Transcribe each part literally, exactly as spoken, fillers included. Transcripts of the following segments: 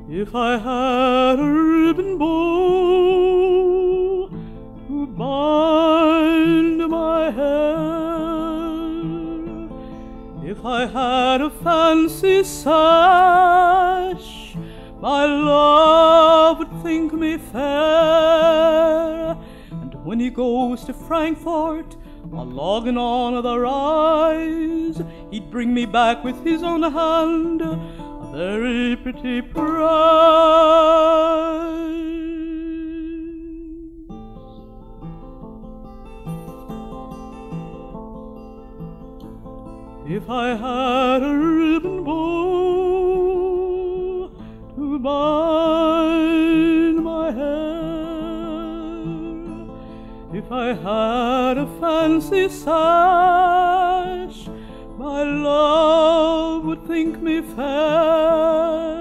If I had a ribbon bow to bind my hair, if I had a fancy sash, my love would think me fair. And when he goes to Frankfurt, while logging on the rise, he'd bring me back with his own hand a very pretty prize. If I had a ribbon bow to bind my hair, if I had a fancy sash, my love would think me fair.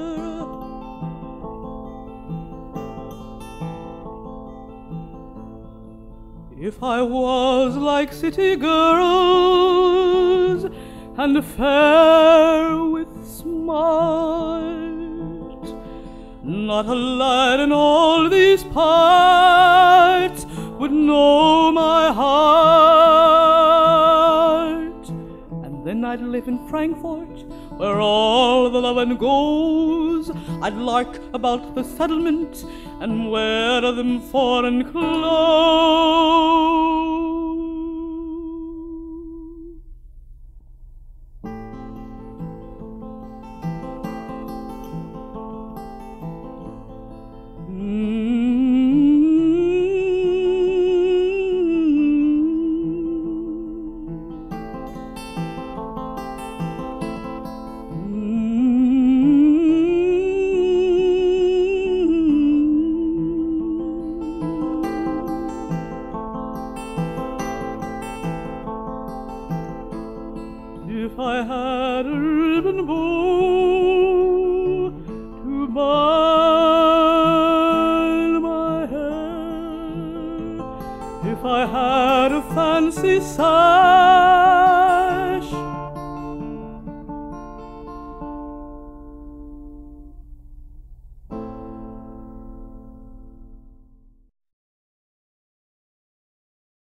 If I was like city girls and fair with smart, not a lad in all these parts would know my heart. And then I'd live in Frankfurt, where all the lovin' goes. I'd lark about the settlement and wear them foreign clothes. If I had a ribbon bow to bind my hair, if I had a fancy sash,